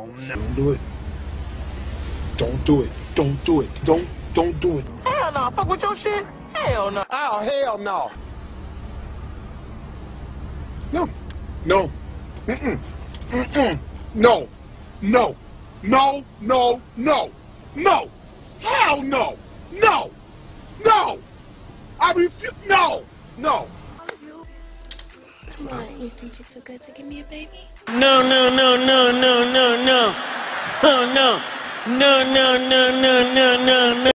Hell no. Don't do it. Don't do it. Don't do it. Don't do it. Hell no. Fuck with your shit? Hell no. Oh, hell no. No. No. Mm-mm. Mm-mm. No. No. No. No. No. No. Hell no. No. No. I refuse. No. No. Come on, you think you're too good to give me a baby? No, no, no, no, no, no, no. Oh, no. No, no, no, no, no, no, no.